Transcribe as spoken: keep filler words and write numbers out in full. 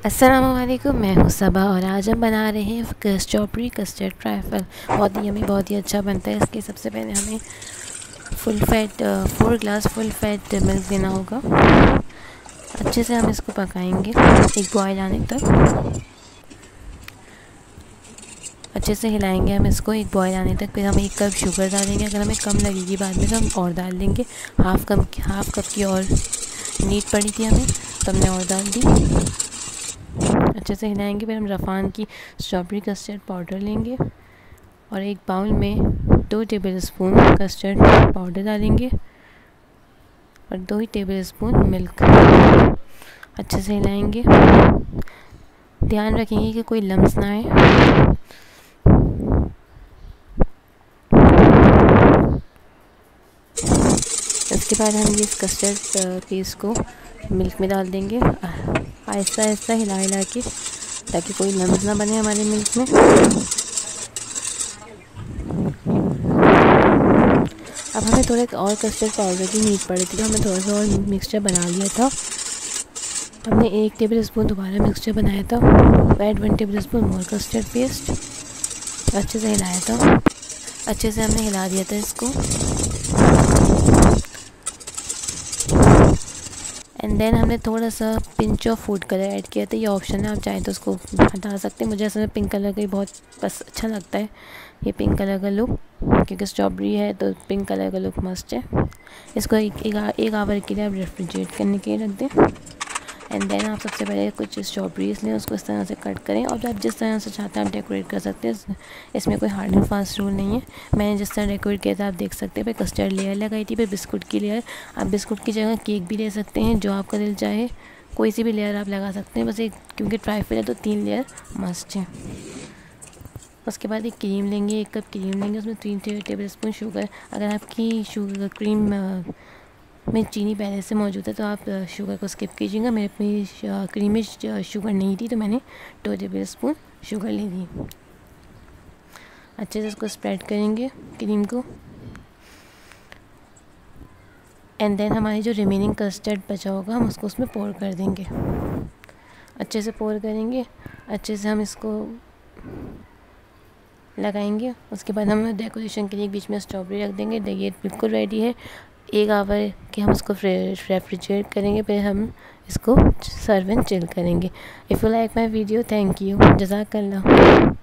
अस्सलामुअलैकुम, मैं हूँ सबा और आज हम बना रहे हैं स्ट्रॉबेरी कस्टर्ड ट्राइफल। बहुत ही यमी बहुत ही अच्छा बनता है। इसके सबसे पहले हमें full fat four glass full fat milk देना होगा। अच्छे से हम इसको पकाएंगे एक बॉयल आने तक। अच्छे से हिलाएंगे हम इसको एक बॉयल आने तक। फिर हम एक कप शुगर डालेंगे। अगर हमें कम लगेगी बाद में तो हम और डाल देंगे। हाफ़ कप हाफ़ कप की और नीड पड़ी थी हमें, तो हमने और डाल दी। अच्छे से हिलाएंगे। फिर हम रफ़ान की स्ट्रॉबेरी कस्टर्ड पाउडर लेंगे और एक बाउल में दो टेबल स्पून कस्टर्ड पाउडर डालेंगे और दो ही टेबल स्पून मिल्क। अच्छे से हिलाएंगे। ध्यान रखेंगे कि कोई लम्स ना आए। इसके बाद हम इस कस्टर्ड पेस्ट को मिल्क में डाल देंगे आहिस्ता आहिस्ता हिला हिला के, ताकि कोई लम्स ना बने हमारे मिल्क में। अब हमें थोड़ा और कस्टर्ड पाउडर की नीड पड़ी थी, तो हमने थोड़ा सा और मिक्सचर बना लिया था। हमने एक टेबल स्पून दोबारा मिक्सचर बनाया था। Add one tablespoon more custard paste. अच्छे से हिलाया था। अच्छे से हमने हिला दिया था इसको। एंड देन हमने थोड़ा सा pinch of food colour add किया था। ये ऑप्शन है, आप चाहें तो उसको हटा सकते हैं। मुझे असल में पिंक कलर का ही बहुत बस अच्छा लगता है, ये पिंक कलर का लुक, क्योंकि स्ट्रॉबेरी है तो पिंक कलर का लुक मस्ट है। इसको एक एक, एक आवर के लिए आप रेफ्रिजरेट करने के लिए रख दें। एंड देन आप सबसे पहले कुछ स्ट्रॉबेरीज़ लें, उसको इस तरह से कट करें और आप जिस तरह से चाहते हैं आप डेकोरेट कर सकते हैं। इसमें कोई हार्ड एंड फास्ट रूल नहीं है। मैंने जिस तरह डेकोरेट किया था आप देख सकते हैं। फिर कस्टर्ड लेयर लगाई थी, फिर बिस्कुट की लेयर। आप बिस्कुट की जगह केक भी ले सकते हैं, जो आपका दिल चाहे। कोई सी भी लेयर आप लगा सकते हैं, बस एक, क्योंकि ट्राइफल है तो तीन लेयर मस्ट है। उसके बाद एक क्रीम लेंगे, एक कप क्रीम लेंगे, उसमें तीन टेबल स्पून शुगर। अगर आपकी शुगर क्रीम में चीनी पहले से मौजूद है तो आप शुगर को स्किप कीजिएगा। मेरे अपनी क्रीम में शुगर नहीं थी तो मैंने दो टेबल स्पून शुगर ले ली। अच्छे से इसको स्प्रेड करेंगे क्रीम को। एंड देन हमारी जो रिमेनिंग कस्टर्ड बचा होगा हम उसको उसमें पोर कर देंगे। अच्छे से पोर करेंगे। अच्छे से हम इसको लगाएंगे। उसके बाद हम डेकोरेशन के लिए बीच में स्ट्रॉबेरी रख देंगे। ये बिल्कुल रेडी है। एक आवर के हम इसको रेफ्रिजरेट करेंगे, फिर हम इसको सर्व एंड चिल करेंगे। If you like my video, thank you, जज़ाकल्लाह।